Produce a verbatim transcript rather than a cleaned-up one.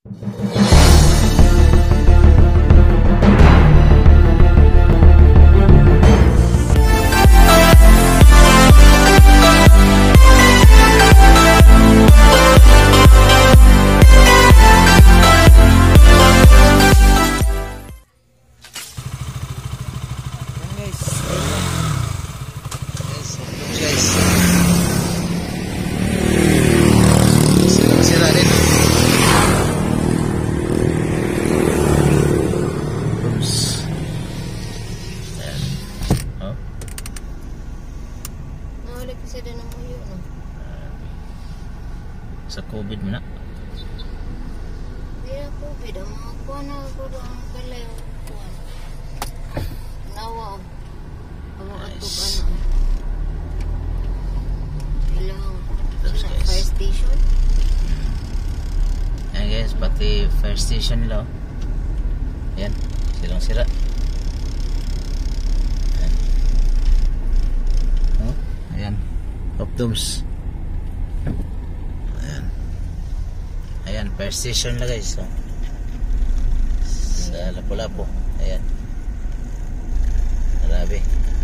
Sa COVID mo na? Hindi na COVID. Ang mga kuha na ako doon ang kalay. Nawa o. Ang mga atog ano. Ilang fire station. Ayan guys, pati fire station nila. Ayan, silang sira. Ayan. Oh, ayan. Top domes. Ayan, fire station lang guys. So, sa Lapu-Lapu. Ayan. Grabe.